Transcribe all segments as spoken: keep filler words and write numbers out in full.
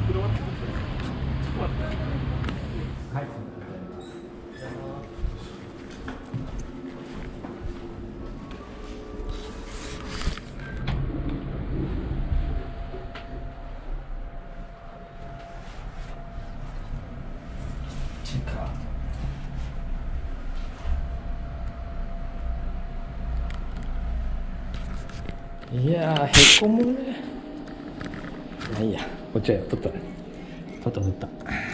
はい。チェッカー。いやー、へこむね。まあいいや、こっちは取ったね。取った取った。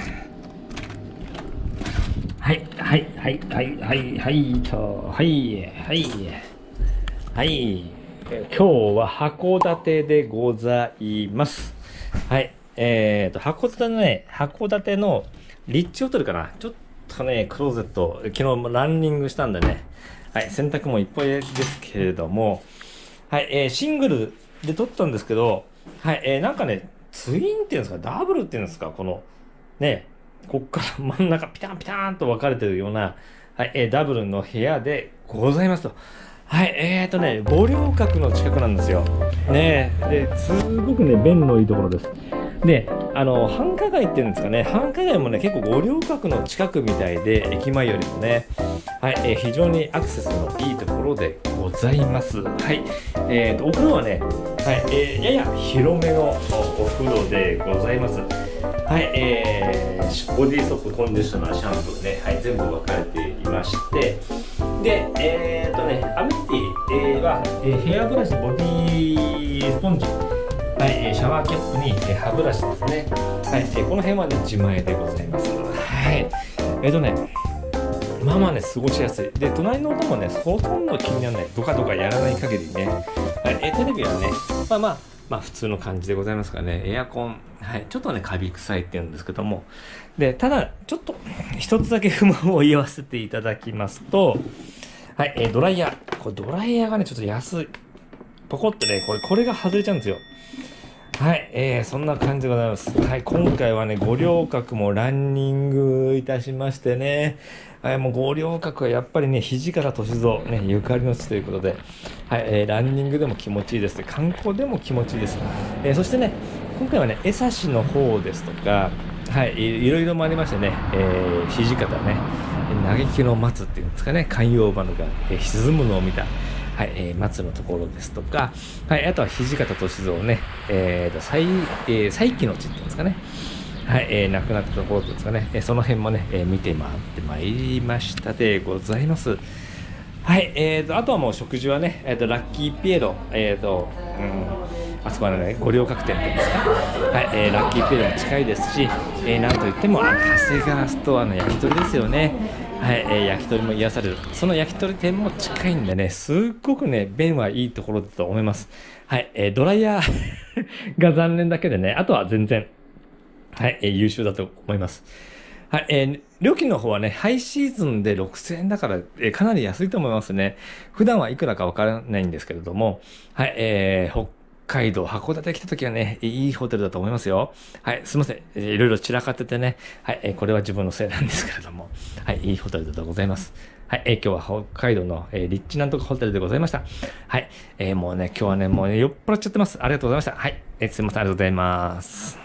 はいはいはいはいはいはいとはいはいはい。え今日は函館でございます。はい。えーと、函館のね、函館のリッチホテルかな。ちょっとね、クローゼット、昨日ランニングしたんでね。はい、洗濯もいっぱいですけれども、はい、えーシングルで撮ったんですけど、はい、えーなんかね、ツインっていうんですか、ダブルっていうんですか、この、ね、こっから真ん中ピタンピタンと分かれてるような、はい、えーダブルの部屋でございますと。はい、えーとね、五稜郭の近くなんですよ。ねえ、で、すごくね、便のいいところです。で、あの、繁華街っていうんですかね、繁華街もね、結構五稜郭の近くみたいで、駅前よりもね、はい、えー非常にアクセスのいいところでございます。はい、えーと、お風呂はね、はい、えーやや広めのお風呂でございます。はい、えー、ボディーソープ、コンディショナー、シャンプーね、はい、全部分かれていまして、で、えーとね、アメニティ、えーは、えーヘアブラシ、ボディースポンジ、はい、えーシャワーキャップに、えー歯ブラシですね。はい、えーこの辺はね、自前でございます。はい、えーとね、まあまあね、過ごしやすい。で、隣の音もね、ほとんど気にならない。ドカドカやらない限りね。はい、えーテレビはね、まあまあ、まあ普通の感じでございますからね。エアコン、はい、ちょっとね、カビ臭いって言うんですけども。で、ただ、ちょっと、一つだけ不満を言わせていただきますと、はい、えードライヤー。これドライヤーがね、ちょっと安い。ポコってね、これ、これが外れちゃうんですよ。はい、えー、そんな感じでございます。はい、今回はね、五稜郭もランニングいたしましてね、はい、もう五稜郭はやっぱりね、土方歳三、ね、ゆかりの地ということで、はい、えー、ランニングでも気持ちいいです。観光でも気持ちいいです。えー、そしてね、今回はね、江差の方ですとか、はい、いいろいろもありましてね、えー、土方ね、嘆きの松っていうんですかね、海洋バヌが、えー沈むのを見た、はい、えー、松のところですとか、はい、あとは土方歳三ね、えーと、再、えー、再起の地っていうんですかね、はい、えー、亡くなったところですかね、えー、その辺もね、えー、見て回ってまいりましたでございます。はい、えーと、あとはもう食事はね、えーと、ラッキーピエロ、えーと、うん、あそこはね、五稜郭店っていうんですか、はい、えー、ラッキーピエロも近いですし、えー、なんといっても、あの、長谷川ストアの焼き鳥ですよね。はい、えー、焼き鳥も癒される。その焼き鳥店も近いんでね、すっごくね、便はいいところだと思います。はい、えー、ドライヤーが残念だけでね、あとは全然、はい、えー優秀だと思います。はい、えー料金の方はね、ハイシーズンでろくせんえんだから、えーかなり安いと思いますね。普段はいくらかわからないんですけれども、はい、えー北海道、函館来た時はね、いいホテルだと思いますよ。はい、すいません。えーいろいろ散らかっててね、はい、えーこれは自分のせいなんですけれども、はい、いいホテルだとございます。はい、えー今日は北海道の、えーリッチなんとかホテルでございました。はい、えーもうね、今日はね、もうね、酔っ払っちゃってます。ありがとうございました。はい、えーすいません、ありがとうございます。